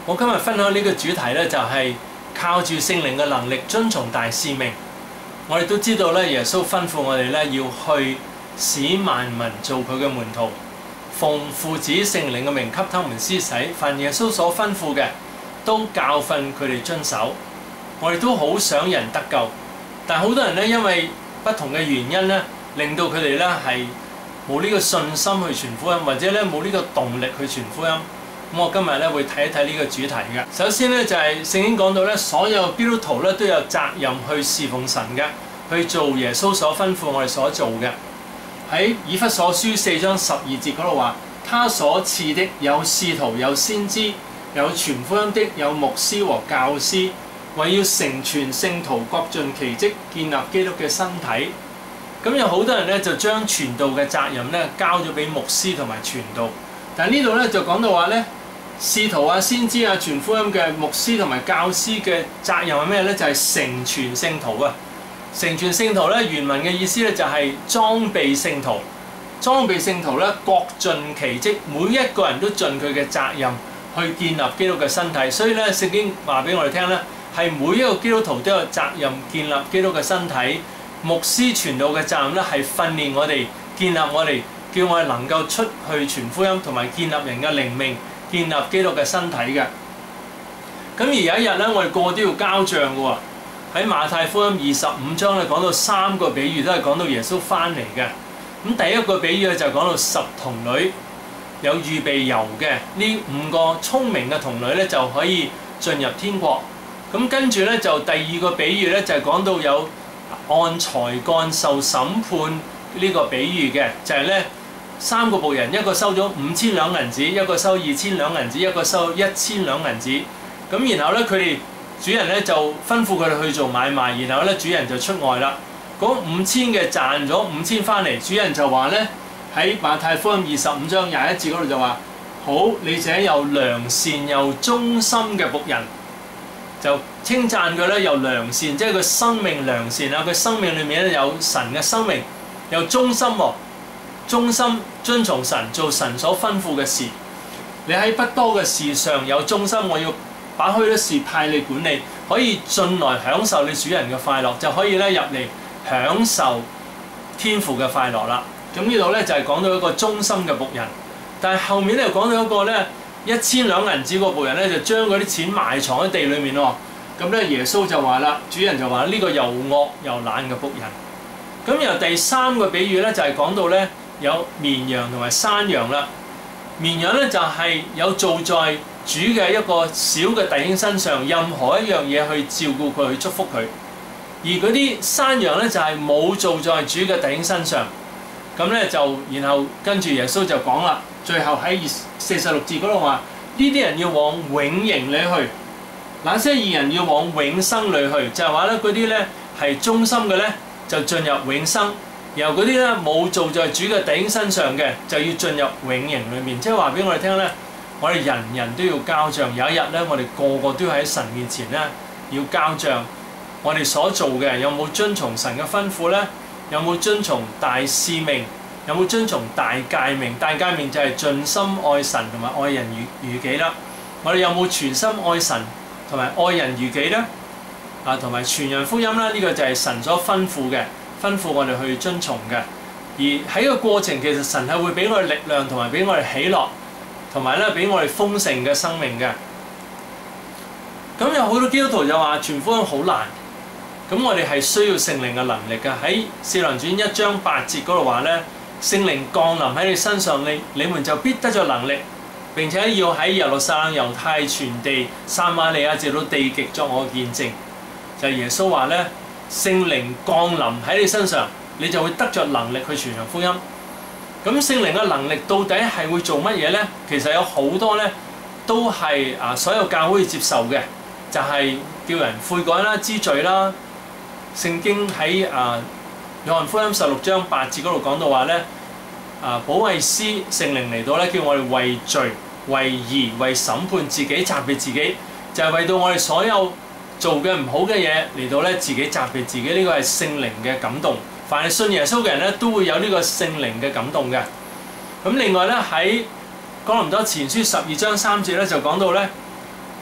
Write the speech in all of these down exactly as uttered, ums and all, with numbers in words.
我今日分享呢個主題咧，就係靠住聖靈嘅能力遵從大使命。我哋都知道咧，耶穌吩咐我哋咧要去使萬民做佢嘅門徒，奉父子聖靈嘅名給他們施洗，凡耶穌所吩咐嘅都教訓佢哋遵守。我哋都好想人得救，但係好多人咧因為不同嘅原因咧，令到佢哋咧係冇呢個信心去傳福音，或者咧冇呢個動力去傳福音。咁我今日咧會睇一睇呢個主題嘅。首先咧就係聖經講到咧，所有基督徒咧都有責任去侍奉神嘅，去做耶穌所吩咐我哋所做嘅。喺以弗所書四章十二節嗰度話，他所賜的有使徒，有先知，有傳福音的，有牧師和教師，為要成全聖徒，各盡其職，建立基督嘅身體。咁有好多人咧就將傳道嘅責任咧交咗俾牧師同埋傳道，但係呢度咧就講到話咧，使徒啊、先知啊、傳福音嘅牧師同埋教師嘅責任係咩咧？就係、是、成全聖徒啊！成全聖徒咧，原文嘅意思咧就係裝備聖徒，裝備聖徒咧各盡其職，每一個人都盡佢嘅責任去建立基督嘅身體。所以咧，聖經話俾我哋聽咧，係每一個基督徒都有責任建立基督嘅身體。牧師傳道嘅責任咧係訓練我哋、建立我哋，叫我哋能夠出去傳福音，同埋建立人嘅靈命，建立基督嘅身體嘅。咁而有一日咧，我哋個個都要交帳嘅喎。喺馬太福音二十五章咧講到三個比喻，都係講到耶穌翻嚟嘅。咁第一個比喻咧就講到十童女有預備油嘅，呢五個聰明嘅童女咧就可以進入天國。咁跟住咧就第二個比喻咧就係講到有按才幹受審判呢個比喻嘅，就係咧三個僕人，一個收咗五千兩銀子，一個收二千兩銀子，一個收一千兩銀子。咁然後咧佢哋主人咧就吩咐佢哋去做買賣，然後咧主人就出外啦。嗰五千嘅賺咗五千翻嚟，主人就話咧喺馬太福音二十五章廿一節嗰度就話：好，你這又良善又忠心嘅僕人，就稱讚佢咧又良善，即係佢生命良善啊！佢生命裏面咧有神嘅生命，又忠心喎，忠心遵從神，做神所吩咐嘅事。你喺不多嘅事上有忠心，我要把許多事派你管理，可以進來享受你主人嘅快樂，就可以咧入嚟享受天父嘅快樂啦。咁呢度咧就係講到一個忠心嘅僕人，但係後面咧又講到一個咧一千兩銀子個僕人咧就將嗰啲錢埋藏喺地裏面喎。咁咧耶穌就話啦，主人就話呢、這個又惡又懶嘅僕人。咁由第三個比喻咧就係、是、講到咧有綿羊同埋山羊啦。綿羊咧就係、是、有做在主嘅一個小嘅弟兄身上，任何一樣嘢去照顧佢，去祝福佢。而嗰啲山羊咧就係、是、冇做在主嘅弟兄身上。咁咧就然後跟住耶穌就講啦，最後喺四十六節嗰度話：呢啲人要往永刑裏去，那些義人要往永生裏去。就係話咧嗰啲咧係忠心嘅咧就進入永生，然後嗰啲咧冇做在主嘅弟兄身上嘅就要進入永刑裏面。即係話俾我哋聽咧。我哋人人都要交帳，有一日咧，我哋個個都喺神面前咧要交帳。我哋所做嘅有冇遵從神嘅吩咐咧？有冇遵從大使命？有冇遵從大誡命？大誡命就係盡心愛神同埋愛人如如己啦。我哋有冇全心愛神同埋愛人如己咧？啊，同埋傳揚福音啦，呢、這個就係神所吩咐嘅，吩咐我哋去遵從嘅。而喺個過程，其實神係會俾我哋力量同埋俾我哋喜樂。同埋咧，俾我哋豐盛嘅生命嘅。咁有好多基督徒就話傳福音好難，咁我哋係需要聖靈嘅能力嘅。喺《使徒行傳》一章八節嗰度話咧，聖靈降臨喺你身上，你你們就必得咗能力，並且要喺耶路撒冷、猶太全地、撒瑪利亞直到地極作我見證。就係、是、耶穌話咧，聖靈降臨喺你身上，你就會得着能力去傳揚福音。咁聖靈嘅能力到底係會做乜嘢咧？其實有好多咧，都係啊所有教會接受嘅，就係、是、叫人悔改啦、知罪啦。聖經喺啊約翰福音十六章八節嗰度講到話咧，啊保惠師聖靈嚟到咧，叫我哋為罪、為義、為審判自己、責備自己，就係、是、為到我哋所有做嘅唔好嘅嘢嚟到咧，自己責備自己。呢、這個係聖靈嘅感動。凡係信耶穌嘅人咧，都會有呢個聖靈嘅感動嘅。咁另外咧喺哥林多前書十二章三節咧就講到咧，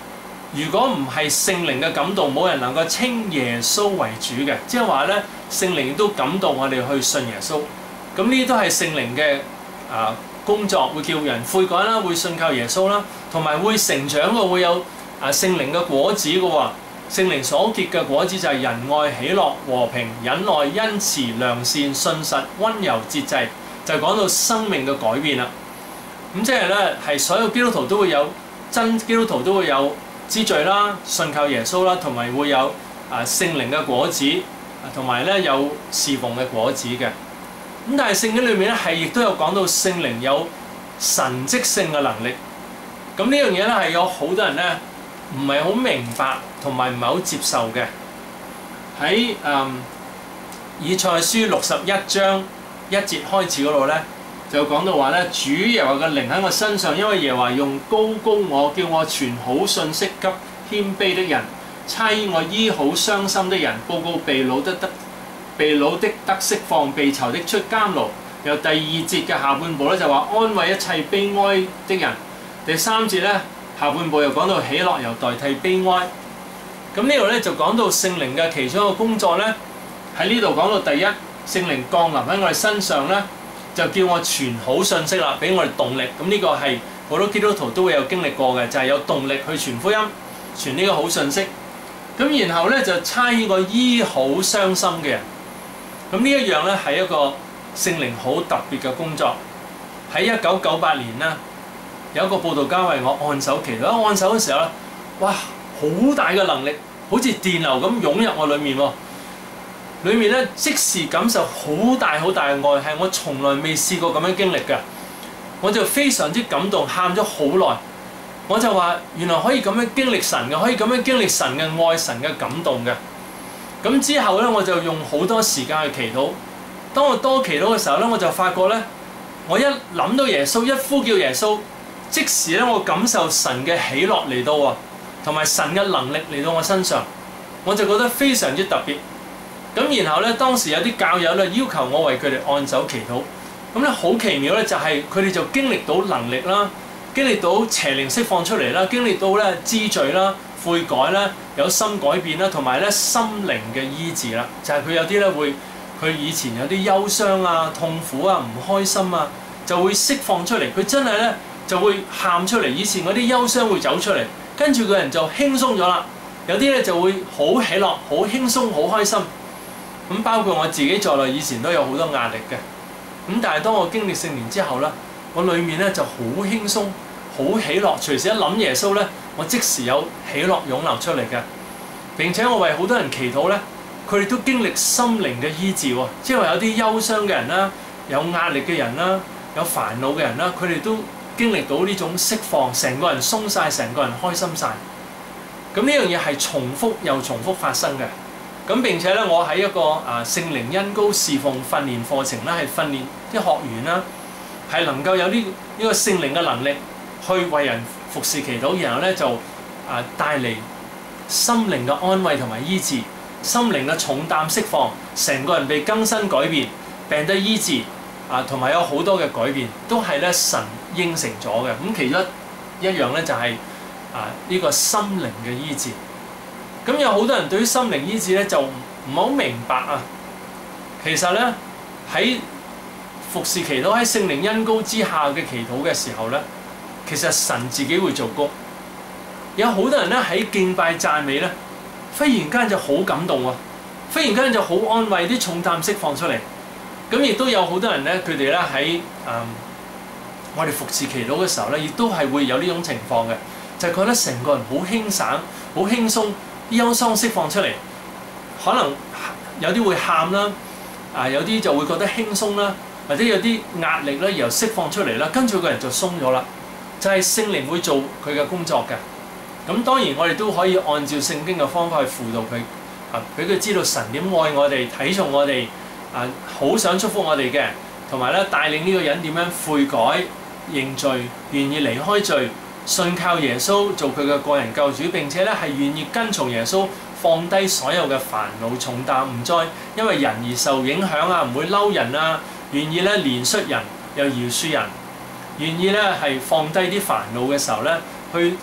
如果唔係聖靈嘅感動，冇人能夠稱耶穌為主嘅。即係話咧，聖靈都感動我哋去信耶穌。咁呢啲都係聖靈嘅啊工作，會叫人悔改啦，會信靠耶穌啦，同埋會成長嘅，會有啊聖靈嘅果子嘅喎。聖靈所結嘅果子就係仁愛、喜樂、和平、忍耐、恩慈、良善、信實、溫柔、節制，就講到生命嘅改變啦。咁即係咧，係所有基督徒都會有，真基督徒都會有知罪啦、信靠耶穌啦，同埋會有啊聖靈嘅果子，同埋咧有侍奉嘅果子嘅。咁但係聖經裏面咧係亦都有講到聖靈有神蹟性嘅能力。咁呢樣嘢咧係有好多人咧唔係好明白，同埋唔係好接受嘅。喺誒以賽書六十一章一節開始嗰度咧，就講到話咧，主耶和華嘅靈喺我身上，因為耶和華用膏膏我，叫我傳好信息給謙卑的人，差我醫好傷心的人，報告被擄的得被擄的得釋放，被囚的出監牢。由第二節嘅下半部咧就話安慰一切悲哀的人。第三節咧下半部又講到喜樂又代替悲哀。咁呢度咧就講到聖靈嘅其中一個工作咧，喺呢度講到第一，聖靈降臨喺我哋身上咧，就叫我傳好信息啦，俾我哋動力。咁呢個係好多基督徒都會有經歷過嘅，就係、是、有動力去傳福音，傳呢個好信息。咁然後咧就差我醫好傷心嘅人。咁呢一樣咧係一個聖靈好特別嘅工作。喺一九九八年啦，有一個佈道家為我按手祈禱，按手嘅時候咧，哇！好大嘅能力，好似電流咁湧入我裏面喎。裏面咧即時感受好大好大嘅愛，係我從來未試過咁樣經歷嘅。我就非常之感動，喊咗好耐。我就話原來可以咁樣經歷神嘅，可以咁樣經歷神嘅愛、神嘅感動嘅。咁之後咧，我就用好多時間去祈禱。當我多祈禱嘅時候咧，我就發覺咧，我一諗到耶穌，一呼叫耶穌，即時咧我感受神嘅喜樂嚟到啊！同埋神嘅能力嚟到我身上，我就覺得非常之特別。咁然後咧，當時有啲教友咧要求我為佢哋按手祈禱。咁咧好奇妙咧，就係佢哋就經歷到能力啦，經歷到邪靈釋放出嚟啦，經歷到咧知罪啦、悔改啦、有心改變啦，同埋咧心靈嘅醫治啦。就係、是、佢有啲咧會，佢以前有啲憂傷啊、痛苦啊、唔開心啊，就會釋放出嚟。佢真係咧就會喊出嚟，以前嗰啲憂傷會走出嚟。跟住個人就輕鬆咗啦，有啲咧就會好喜樂、好輕鬆、好開心。咁包括我自己在內，以前都有好多壓力嘅。咁但係當我經歷聖靈之後咧，我裏面咧就好輕鬆、好喜樂。隨時一諗耶穌咧，我即時有喜樂湧流出嚟嘅。並且我為好多人祈禱咧，佢哋都經歷心靈嘅醫治喎。即係話有啲憂傷嘅人啦，有壓力嘅人啦，有煩惱嘅人啦，佢哋都經歷到呢種釋放，成個人鬆晒，成個人開心晒。咁呢樣嘢係重複又重複發生嘅。咁並且咧，我喺一個啊聖靈恩膏侍奉訓練課程啦，係訓練啲學員啦，係能夠有呢呢個聖靈嘅能力去為人服侍祈禱，然後咧就啊帶嚟心靈嘅安慰同埋醫治，心靈嘅重擔釋放，成個人被更新改變，病得醫治啊，同埋有好多嘅改變，都係咧神應承咗嘅。咁其中一樣咧就係啊呢個心靈嘅醫治。咁有好多人對於心靈醫治咧就唔係好明白啊。其實咧喺服侍祈禱喺聖靈恩膏之下嘅祈禱嘅時候咧，其實神自己會做工。有好多人咧喺敬拜讚美咧，忽然間就好感動喎，忽然間就好安慰，啲重擔釋放出嚟。咁亦都有好多人咧，佢哋咧喺嗯我哋服侍祈禱嘅時候咧，亦都係會有呢種情況嘅，就係覺得成個人好輕省、好輕鬆，啲憂傷釋放出嚟，可能有啲會喊啦，啊有啲就會覺得輕鬆啦，或者有啲壓力咧，然後釋放出嚟啦，跟住個人就鬆咗啦。就係聖靈會做佢嘅工作嘅。咁當然我哋都可以按照聖經嘅方法去輔導佢，啊俾佢知道神點愛我哋、睇重我哋，啊好想祝福我哋嘅，同埋咧帶領呢個人點樣悔改、認罪、願意離開罪、信靠耶穌做佢嘅個人救主，並且咧係願意跟從耶穌，放低所有嘅煩惱重擔，唔再因為人而受影響啊，唔會嬲人啊，願意咧憐恤人又饒恕人，願意咧係放低啲煩惱嘅時候咧，去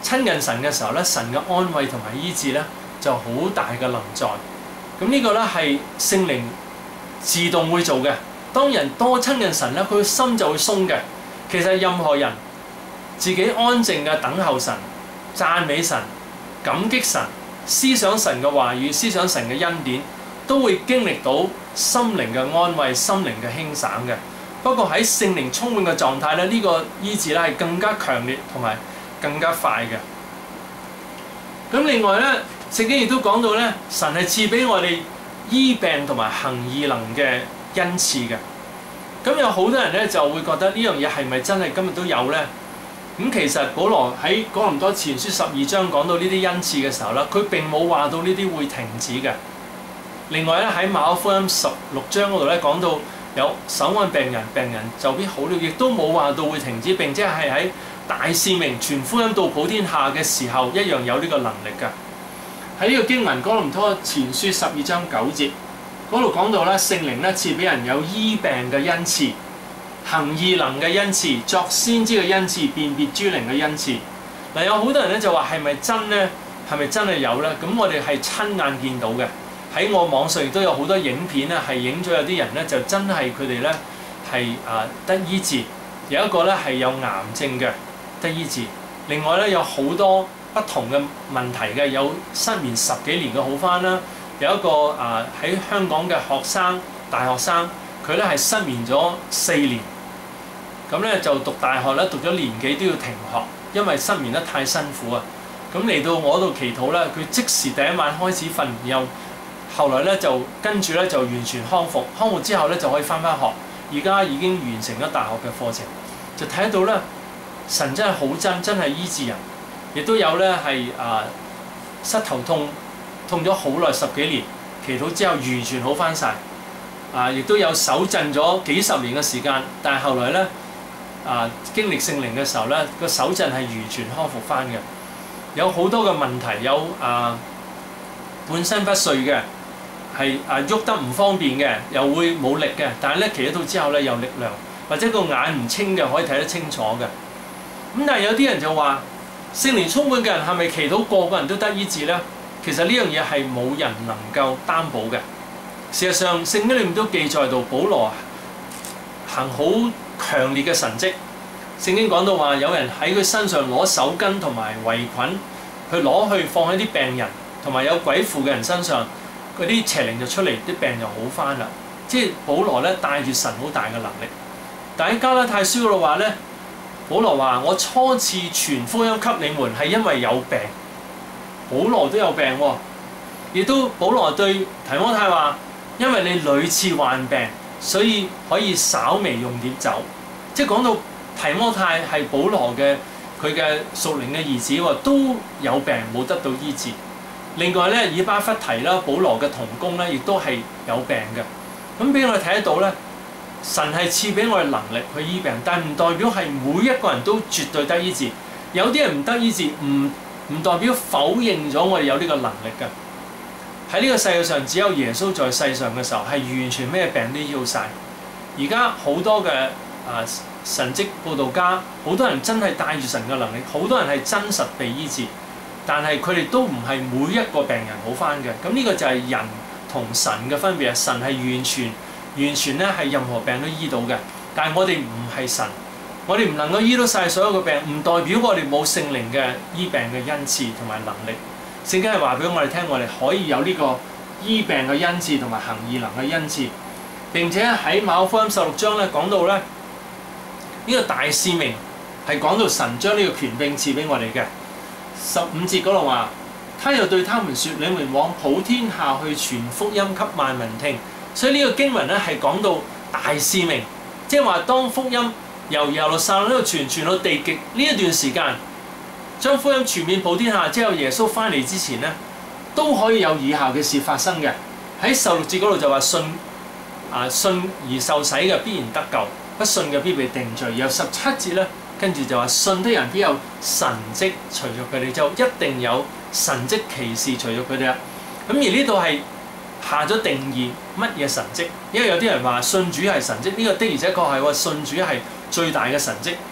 親近神嘅時候咧，神嘅安慰同埋醫治咧就好大嘅臨在。咁呢個咧係聖靈自動會做嘅。當人多親近神咧，佢個心就會鬆嘅。其實任何人自己安靜嘅等候神、讚美神、感激神、思想神嘅話語、思想神嘅恩典，都會經歷到心靈嘅安慰、心靈嘅輕省嘅。不過喺聖靈充滿嘅狀態咧，呢個醫治咧係更加強烈同埋更加快嘅。咁另外咧，聖經亦都講到咧，神係賜俾我哋醫病同埋行異能嘅恩賜嘅。咁有好多人咧就會覺得呢樣嘢係咪真係今日都有咧？咁其實保羅喺哥林多前書十二章講到呢啲恩賜嘅時候咧，佢並冇話到呢啲會停止嘅。另外咧喺馬可福音十六章嗰度咧講到有手按病人，病人就必好了，亦都冇話到會停止，並且係喺大使命傳福音到普天下嘅時候一樣有呢個能力㗎。喺呢個經文哥林多前書十二章九節嗰度講到咧，聖靈咧賜俾人有醫病嘅恩賜、行異能嘅恩賜、作先知嘅恩賜、辨別諸靈嘅恩賜。嗱，有好多人咧就話係咪真咧？係咪真係有咧？咁我哋係親眼見到嘅。喺我網上亦都有好多影片咧，係影咗有啲人咧就真係佢哋咧係啊得醫治，有一個咧係有癌症嘅得醫治，另外咧有好多不同嘅問題嘅，有失眠十幾年嘅好返啦，有一個啊喺香港嘅學生大學生，佢咧係失眠咗四年，咁咧就讀大學咧讀咗年幾都要停學，因為失眠得太辛苦啊。咁嚟到我度祈禱咧，佢即時第一晚開始瞓，然後後來咧就跟住咧就完全康復，康復之後咧就可以返返學，而家已經完成咗大學嘅課程，就睇到咧神真係好真，真係醫治人。亦都有咧係啊膝頭痛痛咗好耐十幾年，祈禱之後完全好返晒。啊，亦都有手震咗幾十年嘅時間，但係後來咧啊經歷聖靈嘅時候咧，個手震係完全康復返嘅。有好多嘅問題，有啊半身不遂嘅。係啊喐得唔方便嘅，又會冇力嘅，但係咧祈禱之後咧有力量，或者個眼唔清嘅可以睇得清楚嘅。咁但係有啲人就話聖靈充滿嘅人係咪祈禱個個人都得醫治咧？其實呢樣嘢係冇人能夠擔保嘅。事實上聖經裏面都記載到保羅行好強烈嘅神蹟。聖經講到話有人喺佢身上攞手巾同埋圍裙去攞去放喺啲病人同埋有鬼附嘅人身上。嗰啲邪靈就出嚟，啲病就好返啦。即係保羅咧帶住神好大嘅能力。但喺加拉太書嗰度話咧，保羅話：我初次傳福音給你們係因為有病。保羅都有病喎、哦，亦都保羅對提摩太話：因為你屢次患病，所以可以稍微用點酒。即係講到提摩太係保羅嘅佢嘅屬靈嘅兒子喎，都有病冇得到醫治。另外咧，以巴弗提啦，保羅嘅同工咧，亦都係有病嘅。咁俾我哋睇得到咧，神係賜俾我哋能力去醫病，但係唔代表係每一個人都絕對得醫治。有啲人唔得醫治，唔唔代表否認咗我哋有呢個能力嘅。喺呢個世界上，只有耶穌在世上嘅時候，係完全咩病都醫好晒。而家好多嘅啊神蹟佈道家，好多人真係帶住神嘅能力，好多人係真實被醫治。但係佢哋都唔係每一個病人好返嘅，咁呢個就係人同神嘅分別啊！神係完全完全咧係任何病都醫到嘅，但係我哋唔係神，我哋唔能夠醫到晒所有嘅病，唔代表我哋冇聖靈嘅醫病嘅恩賜同埋能力。聖經係話俾我哋聽，我哋可以有呢個醫病嘅恩賜同埋行異能嘅恩賜。並且喺馬可福音十六章咧講到咧，呢個大使命係講到神將呢個權柄賜俾我哋嘅。十五節嗰度話，他又對他們說：你們往普天下去傳福音給萬民聽。所以呢個經文咧係講到大使命，即係話當福音由耶路撒冷呢度傳傳到地極呢一段時間，將福音傳遍普天下，之後耶穌翻嚟之前咧，都可以有以下嘅事發生嘅。喺十六節嗰度就話信啊信而受洗嘅必然得救，不信嘅必被定罪。有十七節咧。跟住就話信的人必有神蹟隨著佢哋，就一定有神蹟奇事隨著佢哋啦。咁而呢度係下咗定義乜嘢神蹟，因為有啲人話信主係神蹟，呢、這個的而且確係話信主係最大嘅神蹟。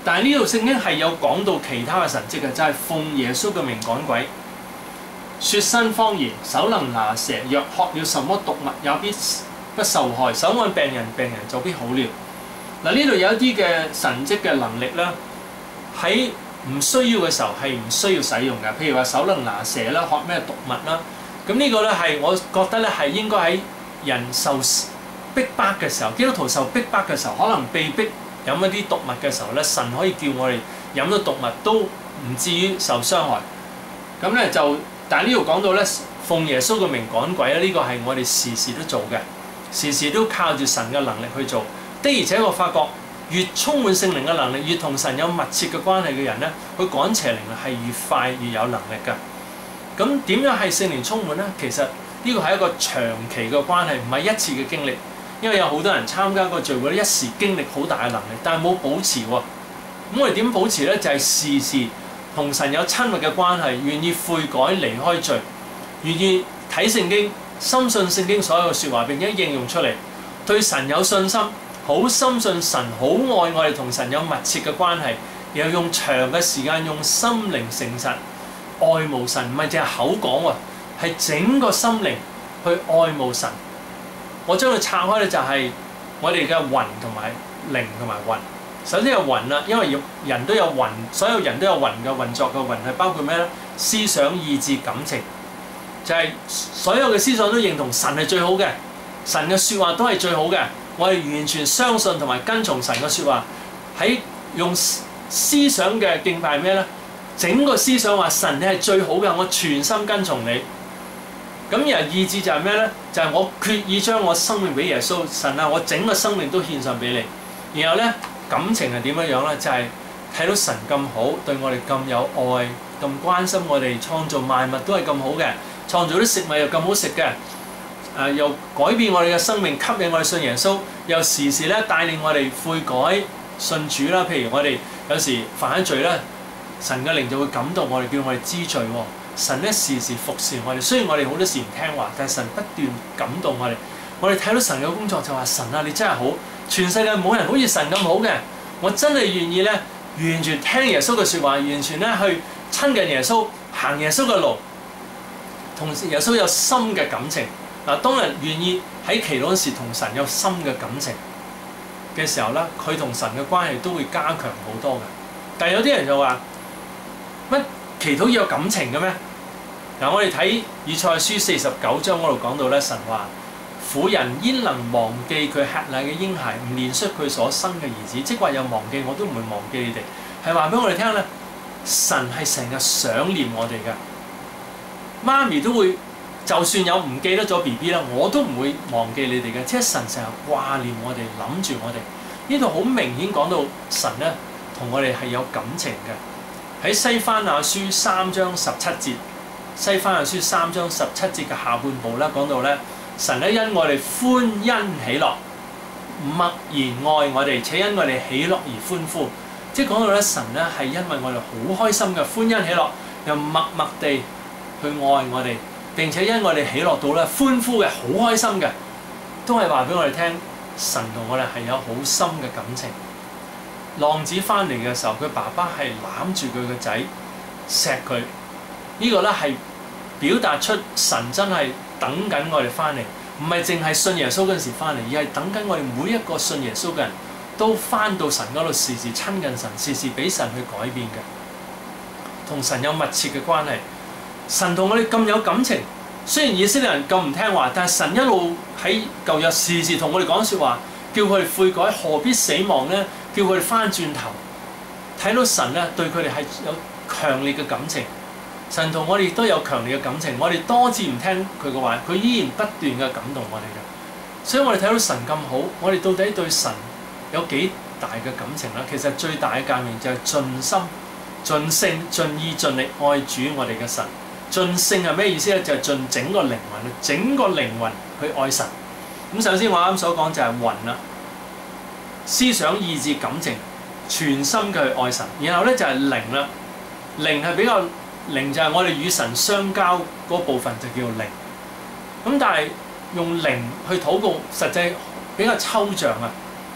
但係呢度聖經係有講到其他嘅神蹟嘅，就係、是、奉耶穌嘅名趕鬼，説新方言，手能拿蛇，若喝了什麼毒物也必不受害，手按病人，病人就必好了。嗱，呢度有一啲嘅神蹟嘅能力啦，喺唔需要嘅時候係唔需要使用嘅，譬如話手能拿蛇啦，喝咩毒物啦，咁呢個咧係我覺得咧係應該喺人受逼迫嘅時候，基督徒受逼迫嘅時候，可能被逼飲一啲毒物嘅時候咧，神可以叫我哋飲咗毒物都唔至於受傷害。咁咧就，但係呢度講到咧，奉耶穌嘅名趕鬼咧，呢、這個係我哋時時都做嘅，時時都靠住神嘅能力去做。的而且我發覺，越充滿聖靈嘅能力，越同神有密切嘅關係嘅人咧，佢趕邪靈係越快越有能力㗎。咁點樣係聖靈充滿咧？其實呢個係一個長期嘅關係，唔係一次嘅經歷。因為有好多人參加個聚會，一時經歷好大嘅能力，但係冇保持喎。咁我哋點保持咧？就係、是、時時同神有親密嘅關係，願意悔改離開罪，願意睇聖經，深信聖經所有嘅説話，並且應用出嚟，對神有信心。好深信神，好愛我哋，同神有密切嘅關係，又用長嘅時間，用心靈誠實愛慕神，唔係淨係口講喎，係整個心靈去愛慕神。我將佢拆開咧，就係我哋嘅魂同埋靈同埋魂。首先係魂啦，因為人都有魂，所有人都有魂嘅運作嘅魂係包括咩咧？思想、意志、感情，就係、是、所有嘅思想都認同神係最好嘅，神嘅説話都係最好嘅。我哋完全相信同埋跟從神嘅説話，喺用思想嘅敬拜係咩咧？整個思想話神你係最好嘅，我全心跟從你。咁而意志就係咩咧？就係、是、我決意將我生命俾耶穌，神啊，我整個生命都獻上俾你。然後咧，感情係點樣樣咧？就係、是、睇到神咁好，對我哋咁有愛，咁關心我哋，創造萬物都係咁好嘅，創造啲食物又咁好食嘅。誒、呃、又改變我哋嘅生命，吸引我哋信耶穌，又時時咧帶領我哋悔改信主啦。譬如我哋有時犯咗罪咧，神嘅靈就會感動我哋，叫我哋知罪喎。神咧時時服侍我哋，雖然我哋好多時唔聽話，但係神不斷感動我哋。我哋睇到神嘅工作就話：神啊，你真係好，全世界冇人好似神咁好嘅。我真係願意咧，完全聽耶穌嘅説話，完全咧去親近耶穌，行耶穌嘅路，同耶穌有深嘅感情。嗱，當人願意喺祈禱時同神有深嘅感情嘅時候咧，佢同神嘅關係都會加強好多嘅。但係有啲人就話：乜祈禱要有感情嘅咩？嗱，我哋睇以賽亞書四十九章嗰度講到咧，神話婦人焉能忘記佢吃奶嘅嬰孩，唔憐恤佢所生嘅兒子？即係話有忘記，我都唔會忘記你哋。係話俾我哋聽咧，神係成日想念我哋嘅，媽咪都會。就算有唔記得咗 B B 啦，我都唔會忘記你哋嘅。即係神成日掛念我哋，諗住我哋。呢度好明顯講到神咧同我哋係有感情嘅。喺西番雅書三章十七節，西番雅書三章十七節嘅下半部咧講到咧，神咧因我哋歡欣喜樂，默然愛我哋，且因我哋喜樂而歡呼。即係講到咧，神咧係因為我哋好開心嘅歡欣喜樂，又默默地去愛我哋。並且因我哋喜樂到咧歡呼嘅，好開心嘅，都係話俾我哋聽，神同我哋係有好深嘅感情。浪子翻嚟嘅時候，佢爸爸係攬住佢個仔，錫佢。呢個咧係表達出神真係等緊我哋翻嚟，唔係淨係信耶穌嗰陣時翻嚟，而係等緊我哋每一個信耶穌嘅人都翻到神嗰度，時時親近神，時時俾神去改變嘅，同神有密切嘅關係。神同我哋咁有感情，雖然以色列人咁唔聽話，但係神一路喺舊約時時同我哋講説話，叫佢哋悔改，何必死亡呢？叫佢哋翻轉頭，睇到神咧對佢哋係有強烈嘅感情。神同我哋亦都有強烈嘅感情，我哋多次唔聽佢嘅話，佢依然不斷嘅感動我哋嘅。所以我哋睇到神咁好，我哋到底對神有幾大嘅感情咧？其實最大嘅誡命就係盡心、盡性、盡意、盡力愛主我哋嘅神。盡性係咩意思咧？就係、是、盡整個靈魂，整個靈魂去愛神。咁首先我啱所講就係魂啦，思想、意志、感情，全心嘅去愛神。然後咧就係靈啦，靈係比較靈就係我哋與神相交嗰部分就叫靈。咁但係用靈去禱告，實際比較抽象啊。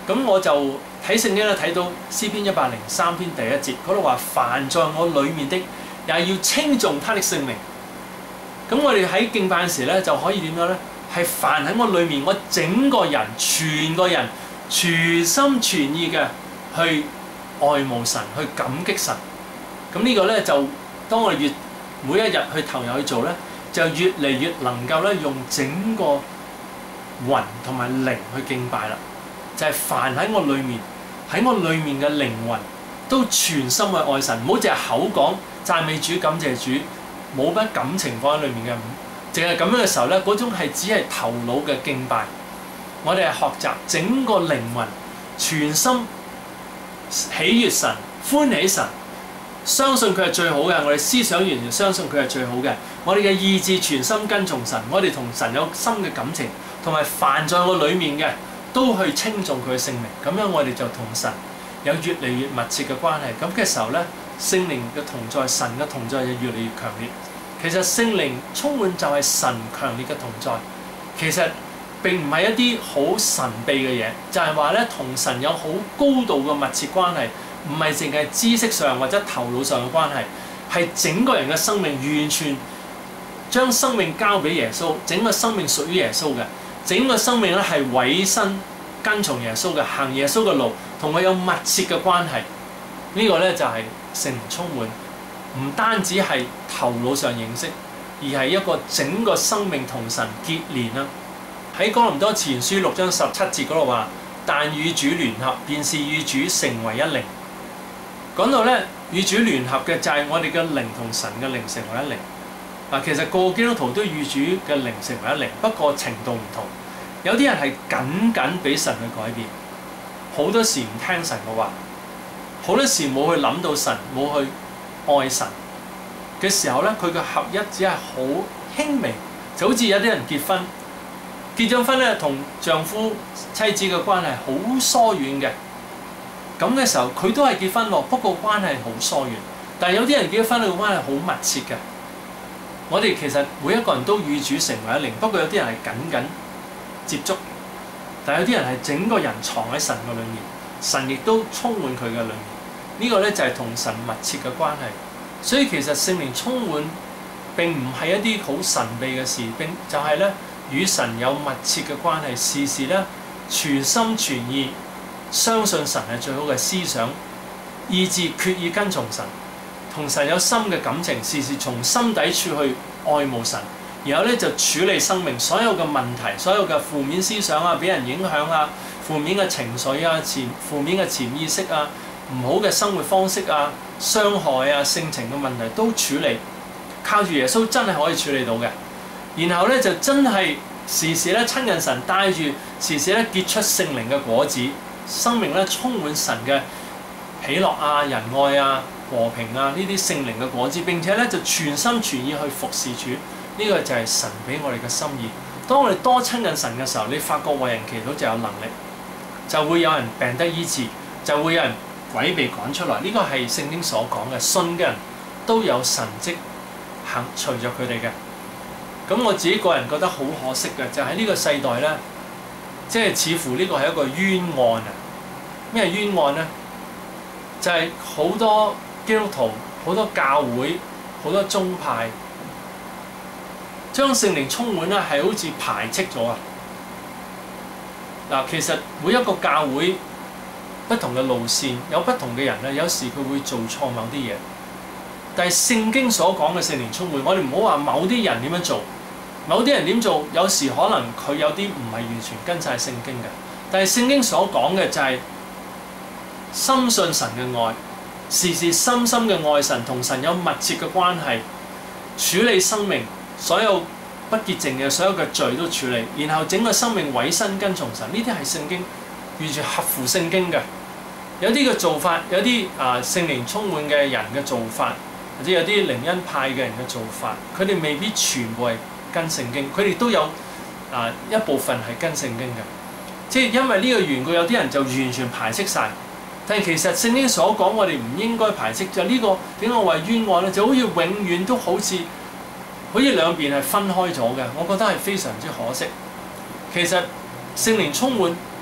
咁我就睇聖經咧，睇到詩篇一百零三篇第一節嗰度話：凡在我裡面的，也要稱頌他的聖名。咁我哋喺敬拜嘅時咧，就可以點樣咧？係凡喺我裡面，我整個人、全個人、全心全意嘅去愛慕神，去感激神。咁呢個咧就當我哋越每一日去投入去做咧，就越嚟越能夠咧用整個魂同埋靈去敬拜啦。就係凡喺我裡面，喺我裡面嘅靈魂都全心去愛神，唔好淨係口講讚美主、感謝主，冇乜感情放喺裡面嘅。淨係咁樣嘅時候咧，嗰種係只係頭腦嘅敬拜。我哋係學習整個靈魂，全心喜悅神、歡喜神，相信佢係最好嘅。我哋思想完全相信佢係最好嘅。我哋嘅意志全心跟從神，我哋同神有深嘅感情，同埋凡在我裡面嘅都去稱頌佢嘅聖名。咁樣我哋就同神有越嚟越密切嘅關係。咁嘅時候咧，聖靈嘅同在、神嘅同在就越嚟越強烈。其實聖靈充滿就係神強烈嘅同在，其實並唔係一啲好神秘嘅嘢，就係話咧同神有好高度嘅密切關係，唔係淨係知識上或者頭腦上嘅關係，係整個人嘅生命完全將生命交俾耶穌，整個生命屬於耶穌嘅，整個生命咧係委身跟從耶穌嘅，行耶穌嘅路，同佢有密切嘅關係。呢、這個咧就係聖靈充滿。唔單止係頭腦上認識，而係一個整個生命同神結連啦。喺哥林多前書六章十七節嗰度話：但與主聯合，便是與主成為一靈。講到咧，與主聯合嘅就係我哋嘅靈同神嘅靈成為一靈。嗱，其實個個基督徒都與主嘅靈成為一靈，不過程度唔同。有啲人係緊緊俾神去改變，好多時唔聽神嘅話，好多時冇去諗到神，冇去愛神嘅時候咧，佢嘅合一只係好輕微，就好似有啲人結婚，結咗婚咧，同丈夫妻子嘅關係好疏遠嘅。咁嘅時候，佢都係結婚喎，不過關係好疏遠。但係有啲人結咗婚，佢嘅關係好密切嘅。我哋其實每一個人都與主成為一靈，不過有啲人係緊緊接觸，但係有啲人係整個人藏喺神嘅裏面，神亦都充滿佢嘅裏面。呢個咧就係同神密切嘅關係，所以其實聖靈充滿並唔係一啲好神秘嘅事，並就係咧與神有密切嘅關係，時時咧全心全意相信神係最好嘅思想，意志決意跟從神，同神有深嘅感情，時時從心底處去愛慕神，然後咧就處理生命所有嘅問題，所有嘅負面思想啊，俾人影響啊，負面嘅情緒啊，潛負面嘅潛意識啊，唔好嘅生活方式啊、傷害啊、性情嘅問題都處理，靠住耶穌真係可以處理到嘅。然後咧就真係時時咧親近神，帶住時時咧結出聖靈嘅果子，生命咧充滿神嘅喜樂啊、仁愛啊、和平啊呢啲聖靈嘅果子，並且咧就全心全意去服侍主。呢、這個就係神俾我哋嘅心意。當我哋多親近神嘅時候，你發覺為人祈禱就有能力，就會有人病得醫治，就會有人鬼被趕出來。呢、這個係聖經所講嘅，信嘅人都有神蹟行隨着佢哋嘅。咁我自己個人覺得好可惜嘅，就喺、是、呢個世代咧，即係似乎呢個係一個冤案啊！咩冤案咧？就係、是、好多基督徒、好多教會、好多宗派，將聖靈充滿咧，係好似排斥咗啊！嗱，其實每一個教會不同嘅路線，有不同嘅人咧，有時佢會做錯某啲嘢。但係聖經所講嘅聖靈充滿，我哋唔好話某啲人點樣做，某啲人點做，有時可能佢有啲唔係完全跟晒聖經嘅。但係聖經所講嘅就係深信神嘅愛，時時深深嘅愛神，同神有密切嘅關係，處理生命所有不潔淨嘅所有嘅罪都處理，然後整個生命委身跟從神。呢啲係聖經完全合乎聖經嘅。有啲嘅做法，有啲啊聖靈充滿嘅人嘅做法，或者有啲靈恩派嘅人嘅做法，佢哋未必全部係跟聖經，佢哋都有啊一部分係跟聖經嘅。即係因為呢個緣故，有啲人就完全排斥晒。但係其實聖經所講，我哋唔應該排斥。就呢、這個點解我話冤案咧？就好似永遠都好似好似兩邊係分開咗嘅，我覺得係非常之可惜。其實聖靈充滿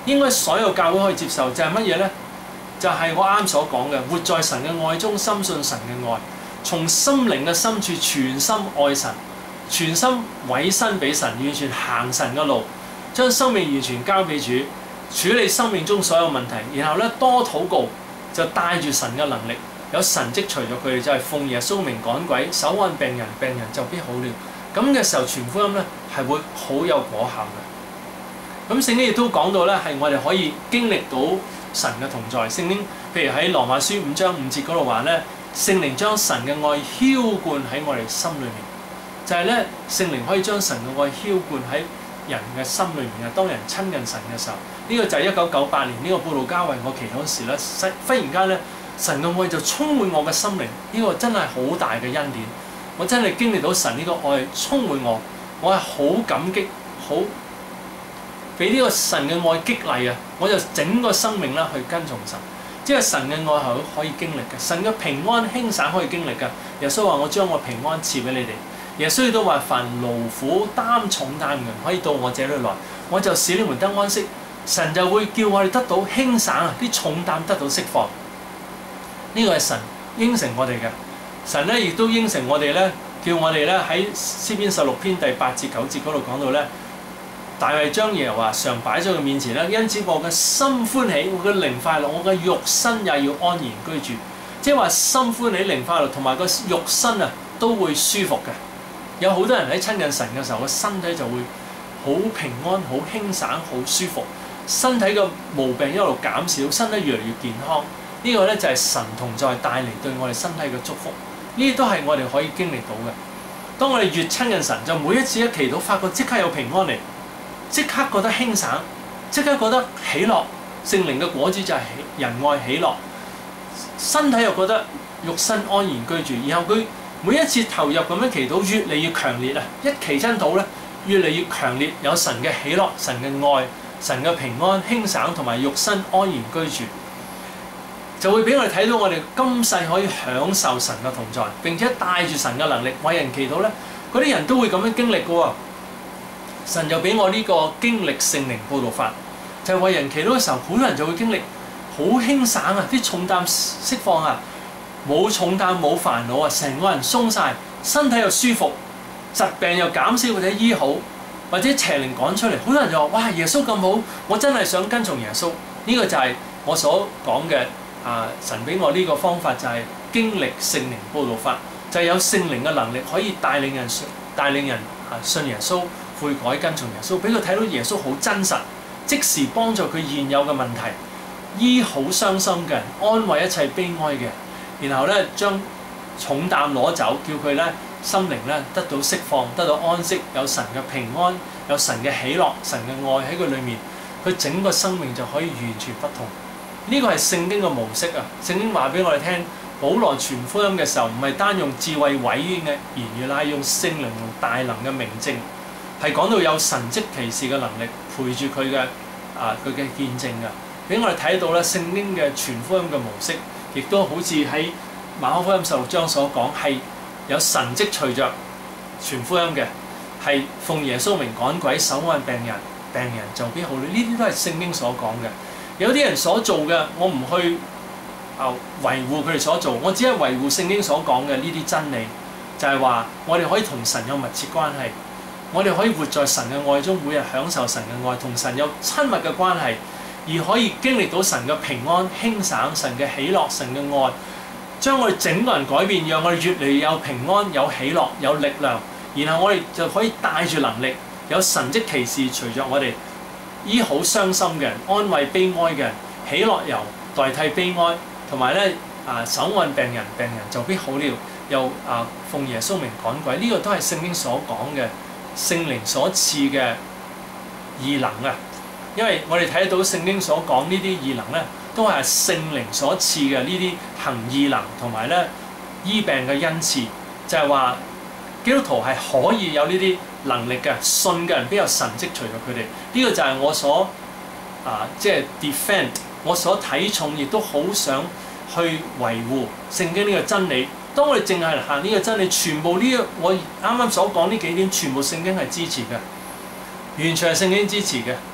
應該所有教會可以接受，就係乜嘢呢？就係、是、我啱所講嘅，活在神嘅愛中，深信神嘅愛，從心靈嘅深處全心愛神，全心委身俾神，完全行神嘅路，將生命完全交俾主，處理生命中所有問題，然後咧多禱告，就帶住神嘅能力，有神蹟隨著佢哋，就係、是、奉耶穌名趕鬼，手按病人，病人就必好了。咁嘅時候傳福音咧係會好有果效嘅。咁聖經亦都講到咧，係我哋可以經歷到神嘅同在。聖經譬如喺羅馬書五章五節嗰度話咧，聖靈將神嘅愛澆灌喺我哋心裏面，就係咧聖靈可以將神嘅愛澆灌喺人嘅心裏面啊。當人親近神嘅時候，呢、這個就係一九九八年呢、這個布道家為我祈禱時咧，忽然間咧神嘅愛就充滿我嘅心靈，呢、這個真係好大嘅恩典。我真係經歷到神呢個愛充滿我，我係好感激，好俾呢個神嘅愛激勵啊！我就整個生命啦去跟從神，即係神嘅愛係可以經歷嘅，神嘅平安輕省可以經歷嘅。耶穌話：我將我平安賜俾你哋。耶穌亦都話：凡勞苦擔重擔嘅人可以到我這裏來，我就使你們得安息。神就會叫我哋得到輕省啊！啲重擔得到釋放。呢個係神應承我哋嘅。神咧亦都應承我哋咧，叫我哋咧喺詩篇十六篇第八至九節嗰度講到咧，大衛將耶和華常擺喺佢面前咧，因此我嘅心歡喜，我嘅靈快樂，我嘅肉身也要安然居住。即係話心歡喜、靈快樂同埋個肉身啊都會舒服嘅。有好多人喺親近神嘅時候，個身體就會好平安、好輕省、好舒服，身體嘅毛病一路減少，身體越嚟越健康。呢個咧就係神同在帶嚟對我哋身體嘅祝福。呢啲都係我哋可以經歷到嘅。當我哋越親近神，就每一次一祈禱，發覺即刻有平安嚟，即刻覺得輕省，即刻覺得喜樂。聖靈嘅果子就係仁愛喜樂，身體又覺得肉身安然居住。然後佢每一次投入咁樣祈禱，越嚟越強烈啊！一祈親禱咧，越嚟越強烈，有神嘅喜樂、神嘅愛、神嘅平安、輕省同埋肉身安然居住。就會俾我哋睇到我哋今世可以享受神嘅同在，並且帶住神嘅能力為人祈禱咧，嗰啲人都會咁樣經歷嘅喎。神就俾我呢個經歷聖靈佈道法，就係、是、為人祈禱嘅時候，好多人就會經歷好輕省啊，啲重擔釋放啊，冇重擔冇煩惱啊，成個人鬆晒，身體又舒服，疾病又減少或者醫好，或者邪靈趕出嚟。好多人就話：哇，耶穌咁好，我真係想跟從耶穌。呢、這個就係我所講嘅。啊！神俾我呢個方法就係經歷聖靈佈道法，就係、是、有聖靈嘅能力可以帶領人帶領人啊信耶穌、悔改跟從耶穌，俾佢睇到耶穌好真實，即時幫助佢現有嘅問題，醫好傷心嘅人，安慰一切悲哀嘅人，然後咧將重擔攞走，叫佢咧心靈咧得到釋放、得到安息，有神嘅平安，有神嘅喜樂、神嘅愛喺佢裏面，佢整個生命就可以完全不同。呢個係聖經嘅模式啊！聖經話俾我哋聽，保羅傳福音嘅時候，唔係單用智慧委婉嘅言語，乃係用聖靈同大能嘅明證，係講到有神蹟奇事嘅能力陪住佢嘅啊佢嘅見證㗎，俾我哋睇到咧聖經嘅傳福音嘅模式，亦都好似喺馬可福音十六章所講，係有神蹟隨着傳福音嘅，係奉耶穌名趕鬼、手按病人，病人就必好了。呢啲都係聖經所講嘅。有啲人所做嘅，我唔去啊維護佢哋所做，我只係維護聖經所講嘅呢啲真理，就係話我哋可以同神有密切關係，我哋可以活在神嘅愛中，每日享受神嘅愛，同神有親密嘅關係，而可以經歷到神嘅平安、輕省、神嘅喜樂、神嘅愛，將我哋整個人改變，讓我哋越嚟越有平安、有喜樂、有力量，然後我哋就可以帶住能力，有神蹟奇事隨着我哋。醫好傷心嘅人，安慰悲哀嘅人，喜樂油代替悲哀，同埋咧啊手按病人，病人就必好了。又啊奉耶穌名趕鬼，呢、這個都係聖經所講嘅聖靈所賜嘅異能啊！因為我哋睇到聖經所講呢啲異能咧，都係聖靈所賜嘅呢啲行異能同埋咧醫病嘅恩賜，就係、是、話基督徒係可以有呢啲能力嘅，信嘅人必有神蹟隨著佢哋。呢、這個就係我所啊，即係 defend，我所睇重，亦都好想去維護聖經呢個真理。當我哋淨係行呢個真理，全部呢個我啱啱所講呢幾點，全部聖經係支持嘅，完全係聖經支持嘅。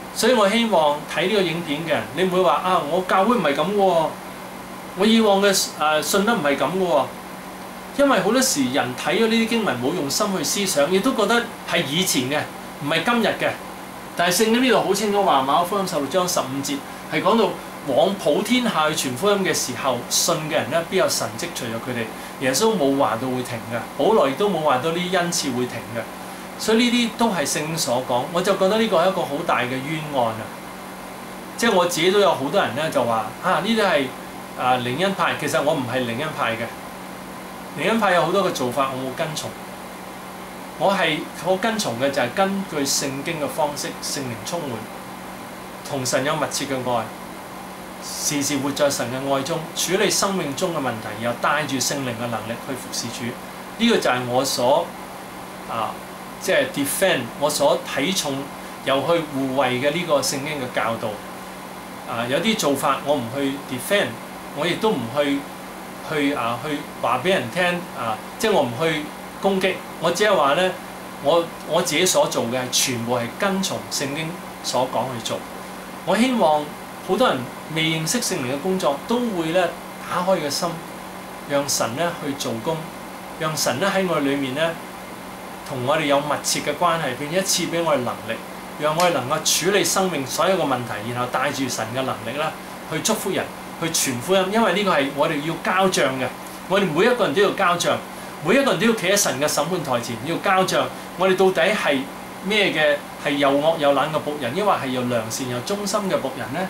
所以我希望睇呢個影片嘅人，你唔會話啊，我教會唔係咁嘅喎，我以往嘅誒、呃、信得唔係咁嘅喎。因為好多時人睇咗呢啲經文冇用心去思想，亦都覺得係以前嘅，唔係今日嘅。但係聖經呢度好清楚話，馬可福音十六章十五節係講到往普天下去傳福音嘅時候，信嘅人咧必有神蹟隨著佢哋。耶穌冇話到會停嘅，保羅亦都冇話到呢啲恩賜會停嘅。所以呢啲都係聖經所講，我就覺得呢個係一個好大嘅冤案啊！即係我自己都有好多人咧就話啊，呢啲係啊靈恩派，其實我唔係靈恩派嘅。靈恩派有好多嘅做法，我冇跟從。我係我跟從嘅就係根據聖經嘅方式，聖靈充滿，同神有密切嘅愛，時時活在神嘅愛中，處理生命中嘅問題，又帶住聖靈嘅能力去服侍主。呢、這個就係我所啊，即係 defend 我所睇重又去護衛嘅呢個聖經嘅教導。啊，有啲做法我唔去 defend，我亦都唔去。去啊！去話俾人聽啊！即係我唔去攻擊，我只係話咧，我我自己所做嘅係全部係跟從聖經所講去做。我希望好多人未認識聖靈嘅工作，都會咧打開個心，讓神咧去做工，讓神咧喺我哋裏面咧同我哋有密切嘅關係，並且賜俾我哋能力，讓我哋能夠處理生命所有嘅問題，然後帶住神嘅能力啦去祝福人。去傳福音，因為呢個係我哋要交帳嘅。我哋每一個人都要交帳，每一個人都要企喺神嘅審判台前要交帳。我哋到底係咩嘅？係又惡又懶嘅僕人，抑或係又良善又忠心嘅僕人呢？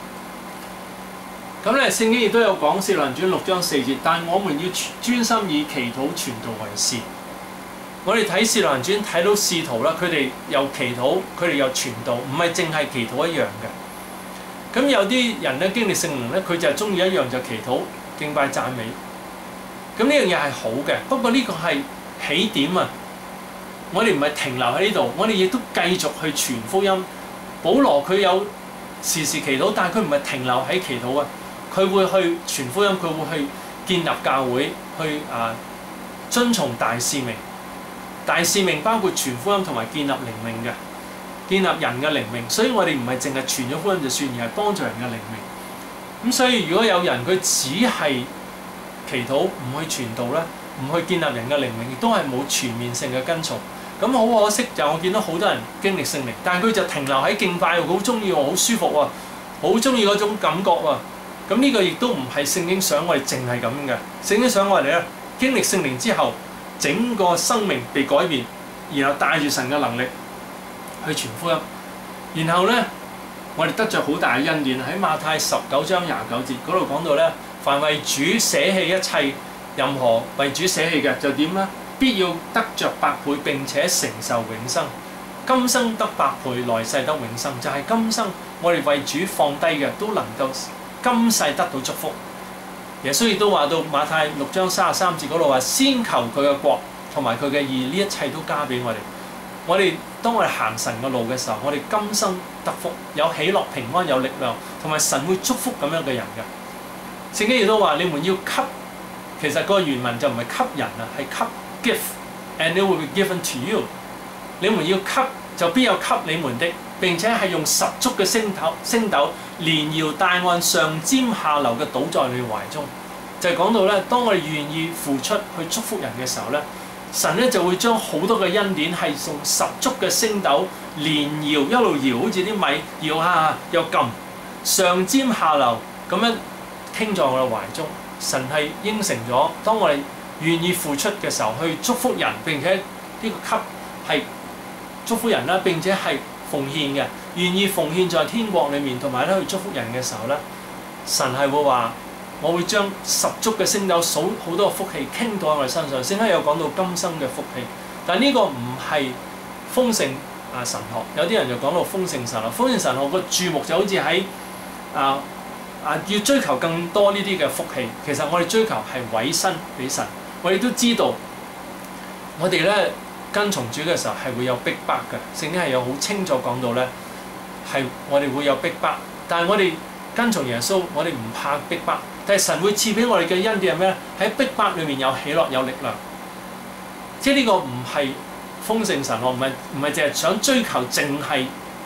咁咧，聖經亦都有講《使徒行傳》六章四節，但我們要專心以祈禱傳道為事。我哋睇《使徒行傳》睇到使徒啦，佢哋又祈禱，佢哋又傳道，唔係淨係祈禱一樣嘅。咁有啲人咧經歷聖靈咧，佢就係中意一樣就祈禱、敬拜、讚美。咁呢樣嘢係好嘅，不過呢個係起點啊！我哋唔係停留喺呢度，我哋亦都繼續去傳福音。保羅佢有時時祈禱，但係佢唔係停留喺祈禱啊！佢會去傳福音，佢會去建立教會，去啊遵從大使命。大使命包括傳福音同埋建立靈命嘅。建立人嘅靈命，所以我哋唔係淨係傳咗福音就算，而係幫助人嘅靈命。咁所以如果有人佢只係祈禱，唔去傳道咧，唔去建立人嘅靈命，亦都係冇全面性嘅跟從。咁好可惜就我見到好多人經歷聖靈，但係佢就停留喺敬拜，好中意喎，好舒服喎，好中意嗰種感覺喎。咁呢個亦都唔係聖經想我哋淨係咁嘅。聖經想我哋咧經歷聖靈之後，整個生命被改變，然後帶住神嘅能力去傳福音，然後咧，我哋得着好大嘅恩典。喺馬太十九章廿九節嗰度講到咧，凡為主捨棄一切，任何為主捨棄嘅就點咧？必要得着百倍，並且承受永生。今生得百倍，來世得永生。就係、是、今生我哋為主放低嘅，都能夠今世得到祝福。耶穌亦都話到馬太六章三十三節嗰度話：先求佢嘅國同埋佢嘅義，呢一切都加俾我哋。我哋當我哋行神嘅路嘅時候，我哋今生得福，有喜樂、平安、有力量，同埋神會祝福咁樣嘅人嘅。聖經亦都話：你們要給，其實個原文就唔係給人啊，係給 give，and it will be given to you。你們要給，就必有給你們的，並且係用十足嘅升斗、升斗連搖帶按、上尖下流嘅倒在你懷中。就係、是、講到咧，當我哋願意付出去祝福人嘅時候咧。神咧就會將好多嘅恩典係用十足嘅升斗連搖一路搖，好似啲米搖下又撳，上尖下流咁樣傾在我哋懷中。神係應承咗，當我哋願意付出嘅時候，去祝福人，並且呢個給係祝福人啦，並且係奉獻嘅，願意奉獻在天國裏面，同埋咧去祝福人嘅時候咧，神係會話。我會將十足嘅升斗數好多嘅福氣傾到喺我哋身上。聖經有講到今生嘅福氣，但係呢個唔係豐盛啊神學。有啲人就講到豐盛神學。豐盛神學個注目就好似喺啊啊要追求更多呢啲嘅福氣。其實我哋追求係委身俾神。我哋都知道，我哋咧跟從主嘅時候係會有逼迫嘅。聖經係有好清楚講到咧，係我哋會有逼迫，但係我哋跟從耶穌，我哋唔怕逼迫。但係神會賜俾我哋嘅恩典係咩咧？喺逼迫裏面有喜樂有力量，即係呢個唔係豐盛神學，唔係唔係淨係想追求淨係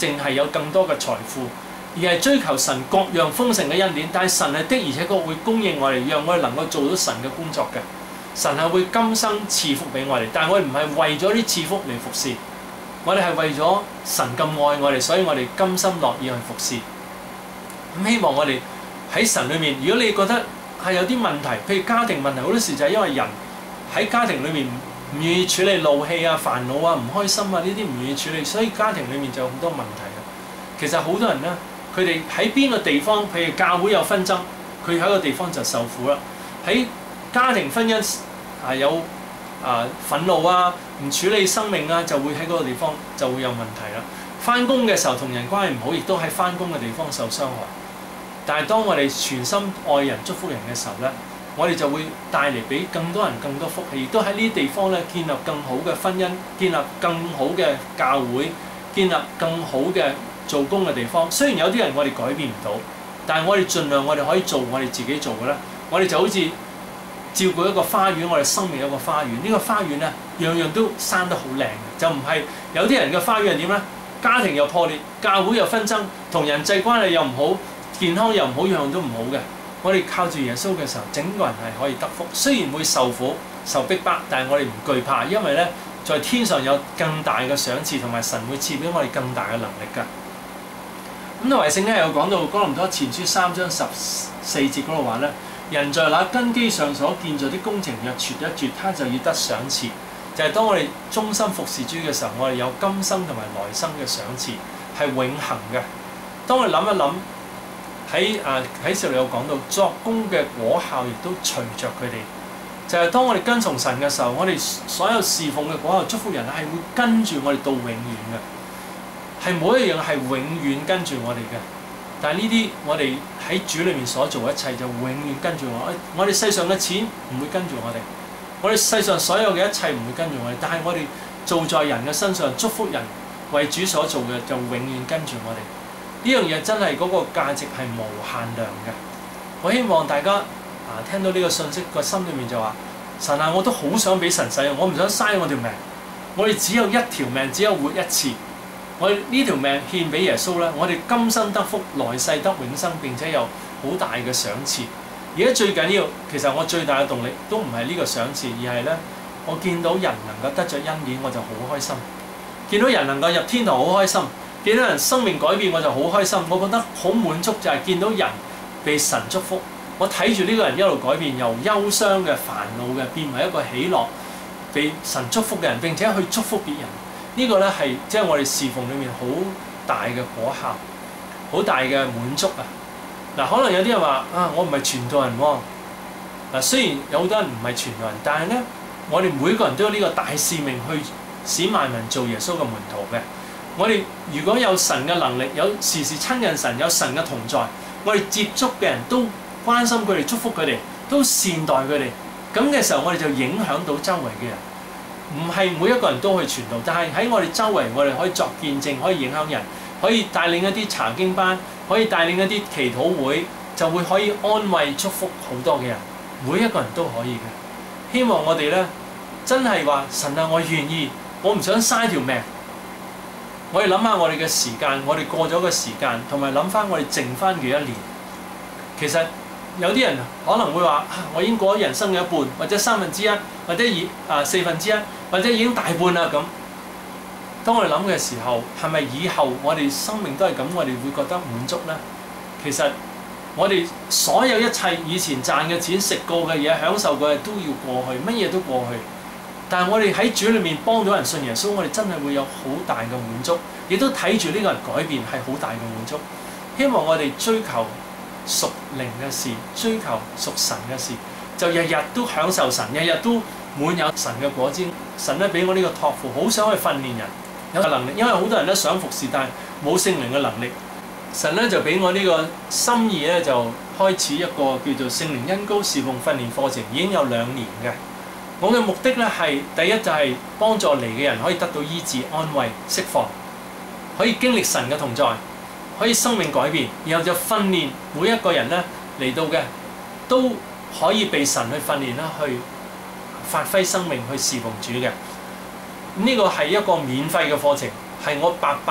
淨係有更多嘅財富，而係追求神各樣豐盛嘅恩典。但係神係的而且確會供應我哋，讓我哋能夠做到神嘅工作嘅。神係會今生賜福俾我哋，但係我哋唔係為咗啲賜福嚟服侍，我哋係為咗神咁愛我哋，所以我哋甘心樂意去服侍。咁希望我哋喺神裏面，如果你覺得係有啲問題，譬如家庭問題，好多時就係因為人喺家庭裏面唔願意處理怒氣啊、煩惱啊、唔開心啊呢啲唔願意處理，所以家庭裏面就有好多問題啊。其實好多人咧，佢哋喺邊個地方，譬如教會有紛爭，佢喺個地方就受苦啦。喺家庭婚姻啊有啊憤怒啊，唔處理生命啊，就會喺嗰個地方就會有問題啦。返工嘅時候同人關係唔好，亦都喺返工嘅地方受傷害。但係當我哋全心愛人、祝福人嘅時候咧，我哋就會帶嚟俾更多人更多福氣，亦都喺呢啲地方咧建立更好嘅婚姻，建立更好嘅教會，建立更好嘅做工嘅地方。雖然有啲人我哋改變唔到，但係我哋盡量我哋可以做我哋自己做嘅咧。我哋就好似照顧一個花園，我哋生命有一個花園。呢個花園咧，樣樣都生得好靚嘅，就唔係有啲人嘅花園係點咧？家庭又破裂，教會又紛爭，同人際關係又唔好，健康又唔好，樣樣都唔好嘅。我哋靠住耶穌嘅時候，整個人係可以得福。雖然會受苦、受逼迫，但係我哋唔懼怕，因為咧，在天上有更大嘅賞賜，同埋神會賜俾我哋更大嘅能力㗎。咁同埋聖經有講到哥林多前書三章十四節嗰度話咧，人在那根基上所建造的工程若絕一絕，他就要得賞賜。就係、是、當我哋忠心服侍主嘅時候，我哋有今生同埋來生嘅賞賜，係永恆嘅。當我哋諗一諗。喺啊喺聖經有講到作工嘅果效，亦都隨着佢哋。就係、是、當我哋跟從神嘅時候，我哋所有侍奉嘅果效、祝福人係會跟住我哋到永遠嘅，係每一樣係永遠跟住我哋嘅。但係呢啲我哋喺主裏面所做嘅一切就永遠跟住我。我哋世上嘅錢唔會跟住我哋，我哋世上所有嘅一切唔會跟住我哋。但係我哋做在人嘅身上，祝福人為主所做嘅就永遠跟住我哋。呢樣嘢真係嗰個價值係無限量嘅。我希望大家啊聽到呢個信息，個心裏面就話：神啊，我都好想俾神使用，我唔想嘥我條命。我哋只有一條命，只有活一次。我哋呢條命獻俾耶穌咧，我哋今生得福，來世得永生，並且有好大嘅賞賜。而家最緊要，其實我最大嘅動力都唔係呢個賞賜，而係咧我見到人能夠得着恩典，我就好開心；見到人能夠入天堂，好開心。見到人生命改變，我就好開心。我覺得好滿足，就係見到人被神祝福。我睇住呢個人一路改變，由憂傷嘅、煩惱嘅變為一個喜樂、被神祝福嘅人，並且去祝福別人。呢個咧係即係我哋侍奉裏面好大嘅果效，好大嘅滿足啊！嗱，可能有啲人話啊，我唔係傳道人喎。嗱，雖然有好多人唔係傳道人，但係咧，我哋每個人都有呢個大使命去使萬民做耶穌嘅門徒嘅。我哋如果有神嘅能力，有時時親近神，有神嘅同在，我哋接觸嘅人都關心佢哋，祝福佢哋，都善待佢哋。咁嘅時候，我哋就影響到周圍嘅人。唔係每一個人都去傳道，但係喺我哋周圍，我哋可以作見證，可以影響人，可以帶領一啲查經班，可以帶領一啲祈禱會，就會可以安慰祝福好多嘅人。每一個人都可以嘅。希望我哋咧真係話神啊，我願意，我唔想嘥條命。我哋諗下我哋嘅時間，我哋過咗嘅時間，同埋諗翻我哋剩翻幾多年。其實有啲人可能會話、啊：我已經過咗人生嘅一半，或者三分之一，或者二啊四分之一，或者已經大半啦咁。當我哋諗嘅時候，係咪以後我哋生命都係咁？我哋會覺得滿足呢？其實我哋所有一切以前賺嘅錢、食過嘅嘢、享受過嘅都要過去，乜嘢都過去。但係我哋喺主裏面幫到人信耶穌，我哋真係會有好大嘅滿足，亦都睇住呢個人改變係好大嘅滿足。希望我哋追求屬靈嘅事，追求屬神嘅事，就日日都享受神，日日都滿有神嘅果子。神咧俾我呢個託付，好想去訓練人有能力，因為好多人都想服侍，但係冇聖靈嘅能力。神咧就俾我呢個心意咧，就開始一個叫做聖靈恩膏侍奉訓練課程，已經有兩年嘅。我嘅目的咧係第一就係幫助嚟嘅人可以得到醫治、安慰、釋放，可以經歷神嘅同在，可以生命改變，然後就訓練每一個人咧嚟到嘅都可以被神去訓練啦，去發揮生命去侍奉主嘅。呢個係一個免費嘅課程，係我白白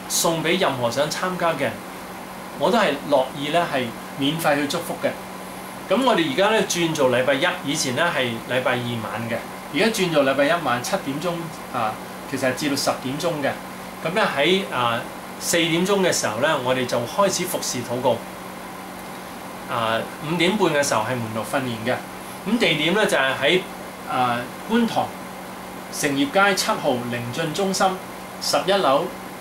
送俾任何想參加嘅人，我都係樂意咧係免費去祝福嘅。咁我哋而家咧轉做禮拜一，以前咧係禮拜二晚嘅，而家轉做禮拜一晚七點鐘啊，其實係至到十點鐘嘅。咁咧喺啊四點鐘嘅時候咧，我哋就開始服侍禱告。啊五點半嘅時候係門徒訓練嘅。咁地點咧就係喺啊觀塘成業街七號靈進中心十一樓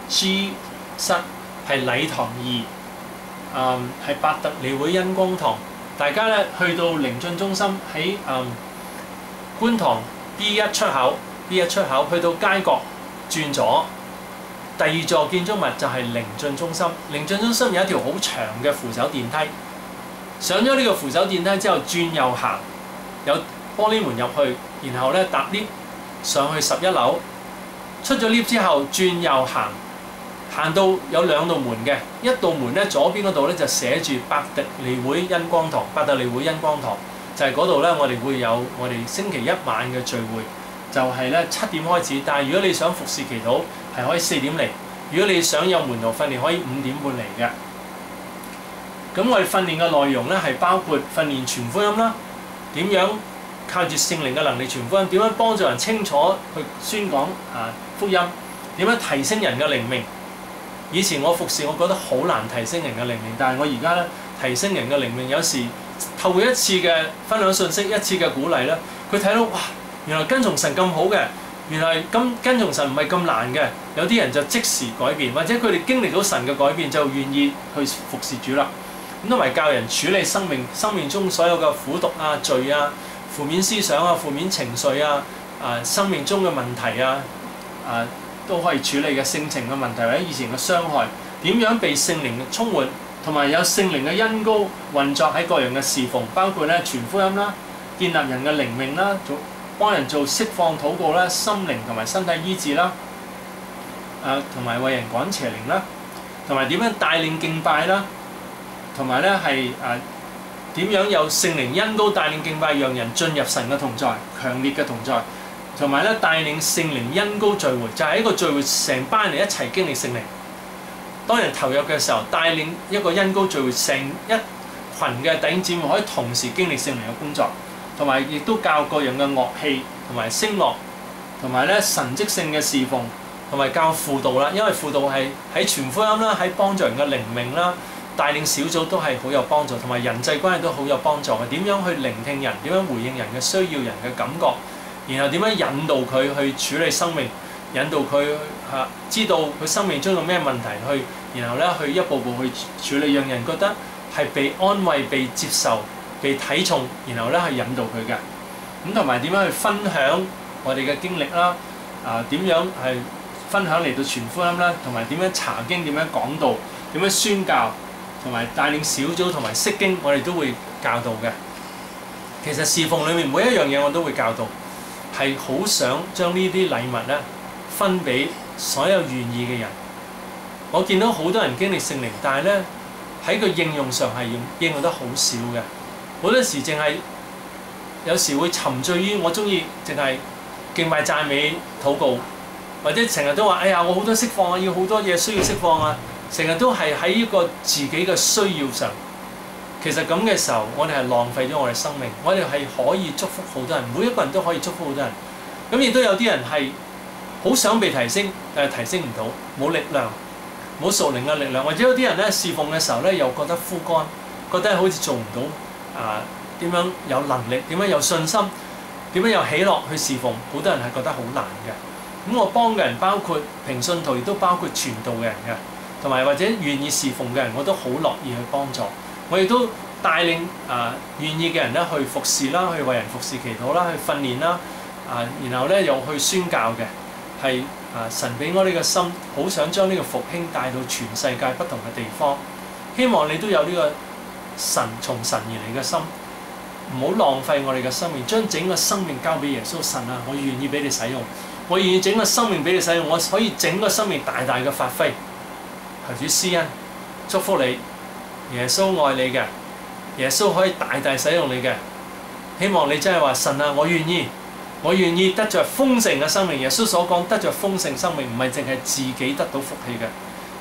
G 室，係禮堂二，啊係伯特利會恩光堂。大家咧去到靈進中心喺啊觀塘 B 一出口 B 一出口去到街角轉左，第二座建築物就係靈進中心。靈進中心有一條好長嘅扶手電梯，上咗呢個扶手電梯之後轉右行，有玻璃門入去，然後咧搭 lift 上去十一樓，出咗 lift 之後轉右行，行到有兩道門嘅，一道門咧左邊嗰度咧就寫住伯特利會恩光堂，伯特利會恩光堂就係嗰度咧，我哋會有我哋星期一晚嘅聚會，就係咧七點開始。但係如果你想服侍祈禱，係可以四點嚟；如果你想有門徒訓練，可以五點半嚟嘅。咁我哋訓練嘅內容咧係包括訓練傳福音啦，點樣靠住聖靈嘅能力傳福音，點樣幫助人清楚去宣講啊福音，點樣提升人嘅靈命。以前我服侍，我覺得好難提升人嘅靈命，但係我而家咧提升人嘅靈命，有時透過一次嘅分享信息，一次嘅鼓勵咧，佢睇到哇，原來跟從神咁好嘅，原來跟跟從神唔係咁難嘅，有啲人就即時改變，或者佢哋經歷到神嘅改變，就願意去服侍主啦。咁同埋教人處理生命生命中所有嘅苦毒啊、罪啊、負面思想啊、負面情緒啊、啊生命中嘅問題啊、啊都可以處理嘅性情嘅問題，或者以前嘅傷害，點樣被聖靈充滿，同埋有聖靈嘅恩膏運作喺各樣嘅侍奉，包括咧傳福音啦、建立人嘅靈命啦、做幫人做釋放禱告啦、心靈同埋身體醫治啦，誒同埋為人趕邪靈啦，同埋點樣帶領敬拜啦，同埋咧係誒點樣有聖靈恩膏帶領敬拜，讓人進入神嘅同在，強烈嘅同在。同埋咧帶領聖靈恩膏聚會，就係、是、一個聚會，成班人一齊經歷聖靈。當人投入嘅時候，帶領一個恩膏聚會，成一群嘅弟兄姊妹可以同時經歷聖靈嘅工作，同埋亦都教各樣嘅樂器同埋聲樂，同埋咧神蹟性嘅侍奉，同埋教輔導啦。因為輔導係喺傳福音啦，喺幫助人嘅靈命啦，帶領小組都係好有幫助，同埋人際關係都好有幫助嘅。點樣去聆聽人？點樣回應人嘅需要、人嘅感覺？然後點樣引導佢去處理生命，引導佢嚇知道佢生命中有咩問題，去然後咧去一步步去處理，讓人覺得係被安慰、被接受、被睇重，然後咧去引導佢嘅。咁同埋點樣去分享我哋嘅經歷啦？啊點樣係分享嚟到傳福音啦？同埋點樣查經、點樣講道、點樣宣教，同埋帶領小組同埋釋經，我哋都會教導嘅。其實侍奉裏面每一樣嘢我都會教導。係好想將呢啲禮物咧分俾所有願意嘅人。我見到好多人經歷聖靈，但係咧喺個應用上係應應用得好少嘅。好多時淨係有時會沉醉於我中意淨係敬拜讚美禱告，或者成日都話：哎呀，我好多釋放啊，要好多嘢需要釋放啊！成日都係喺一個自己嘅需要上。其實咁嘅時候，我哋係浪費咗我哋生命。我哋係可以祝福好多人，每一個人都可以祝福好多人。咁亦都有啲人係好想被提升，但係提升唔到，冇力量，冇屬靈嘅力量。或者有啲人咧侍奉嘅時候咧，又覺得枯乾，覺得好似做唔到啊，點樣有能力，點樣有信心，點樣有喜樂去侍奉。好多人係覺得好難嘅。咁我幫嘅人包括平信徒，亦都包括傳道嘅人嘅，同埋或者願意侍奉嘅人，我都好樂意去幫助。我亦都帶領啊願意嘅人咧去服侍啦，去為人服侍祈禱啦，去訓練啦，啊然後咧又去宣教嘅，係啊神俾我呢個心，好想將呢個復興帶到全世界不同嘅地方。希望你都有呢個神從神而嚟嘅心，唔好浪費我哋嘅生命，將整個生命交俾耶穌。神啊，我願意俾你使用，我願意整個生命俾你使用，我可以整個生命大大嘅發揮。求主施恩，祝福你。耶穌愛你嘅，耶穌可以大大使用你嘅。希望你真係話神啊，我願意，我願意得着豐盛嘅生命。耶穌所講得着豐盛生命，唔係淨係自己得到福氣嘅，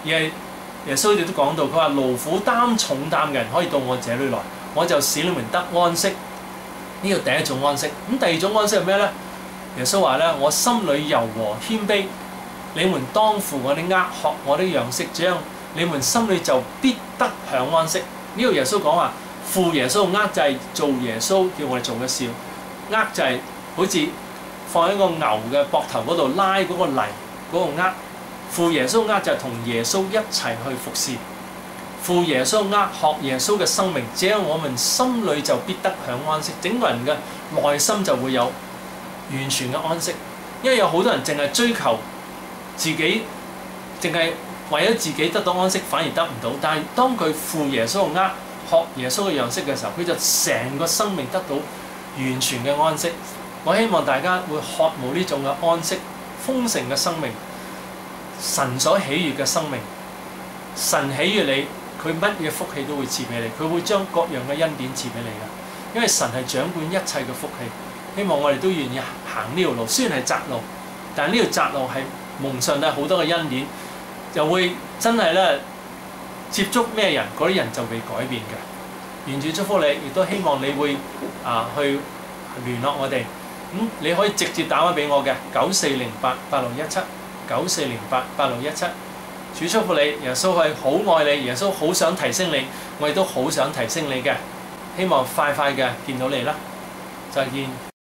而係耶穌亦都講到，佢話勞苦擔重擔嘅人可以到我這裏來，我就使你們得安息。呢個第一種安息。咁第二種安息係咩咧？耶穌話咧：我心裏柔和謙卑，你們當負我的軛，學我的樣式，這樣你們心裏就必得享安息。呢個耶穌講話，負耶穌嘅軛就係做耶穌叫我哋做嘅事，軛就係好似放喺個牛嘅膊頭嗰度拉嗰個泥嗰個軛。負耶穌軛就係同耶穌一齊去服侍，負耶穌軛學耶穌嘅生命，這樣我們心裏就必得享安息。整個人嘅內心就會有完全嘅安息。因為有好多人淨係追求自己，淨係為咗自己得到安息，反而得唔到。但係當佢負耶穌嘅軛，學耶穌嘅樣式嘅時候，佢就成個生命得到完全嘅安息。我希望大家會渴慕呢種嘅安息、豐盛嘅生命。神所喜悅嘅生命，神喜悅你，佢乜嘢福氣都會賜俾你，佢會將各樣嘅恩典賜俾你㗎。因為神係掌管一切嘅福氣，希望我哋都願意行呢條路。雖然係窄路，但係呢條窄路係蒙上帝好多嘅恩典，就會真係咧接觸咩人，嗰啲人就會改變嘅。願主祝福你，亦都希望你會啊去聯絡我哋。咁、嗯、你可以直接打返俾我嘅九四零八八六一七。九四零八八六一七，主祝福你，耶穌係好愛你，耶穌好想提升你，我亦都好想提升你嘅，希望快快嘅見到你啦，再見。